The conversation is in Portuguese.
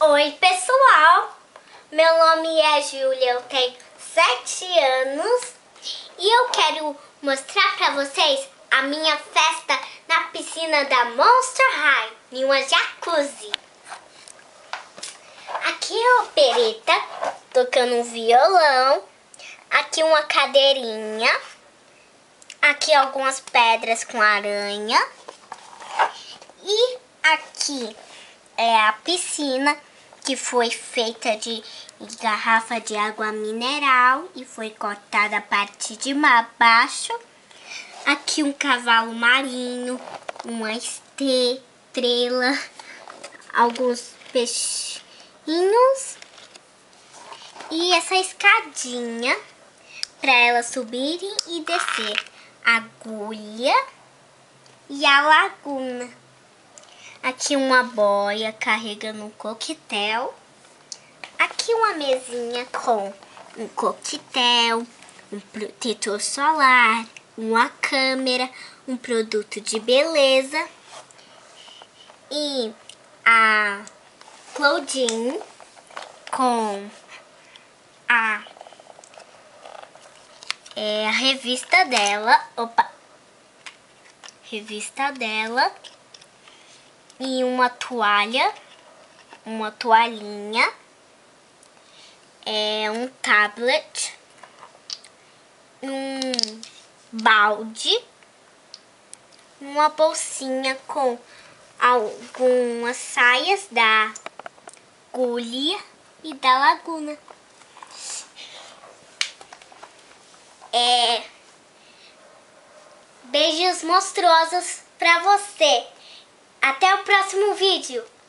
Oi pessoal, meu nome é Júlia, eu tenho 7 anos e eu quero mostrar pra vocês a minha festa na piscina da Monster High, em uma jacuzzi. Aqui é a Perita tocando um violão, aqui uma cadeirinha, aqui algumas pedras com aranha e aqui é a piscina que foi feita de garrafa de água mineral e foi cortada a parte de baixo. Aqui um cavalo marinho, uma estrela, alguns peixinhos e essa escadinha para elas subirem e descer. A agulha e a laguna. Aqui uma boia carregando um coquetel. Aqui uma mesinha com um coquetel, um protetor solar, uma câmera, um produto de beleza. E a Claudine com a revista dela. Revista dela. E uma toalha, uma toalhinha, um tablet, um balde, uma bolsinha com algumas saias da agulha e da laguna. Beijos monstruosos pra você. Até o próximo vídeo.